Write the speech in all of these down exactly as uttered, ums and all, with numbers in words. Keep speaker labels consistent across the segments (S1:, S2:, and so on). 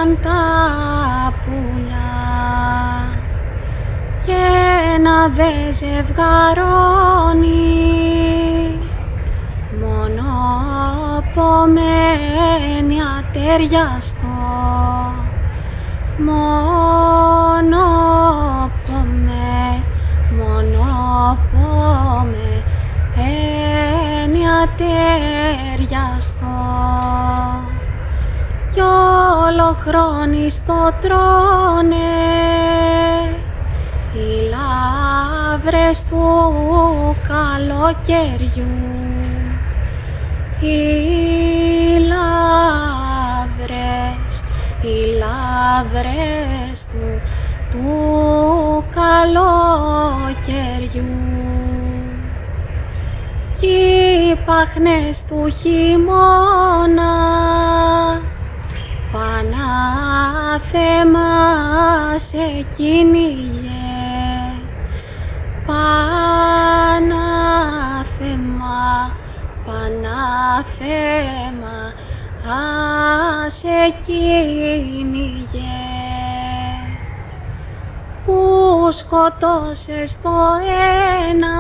S1: πήγαν τα πουλιά και να δε ζευγαρώνει, μόνο πομένη ατεριαστό, μόνο πομέ, μόνο πομένη ατεριαστό. Κι ολοχρόνης το τρώνε οι λαύρες του καλοκαιριού, οι λαύρες, οι λαύρες του, του καλοκαιριού. Οι πάχνες του χειμώνα Πανάθεμα σε κυνηγέ, Πανάθεμα, Πανάθεμα α σε κυνηγέ. Που σκοτώσες το ένα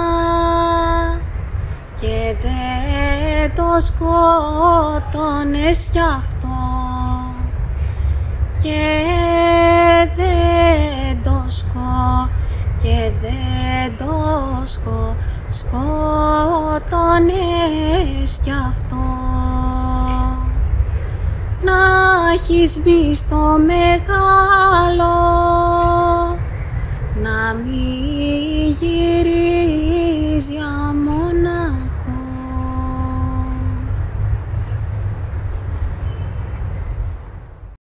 S1: και δεν το σκότωνες κι αυτό, και δεν το σκο, και δεν το σκο, σκότωνες κι αυτό. Να έχεις μπει στο μεγάλο, να μην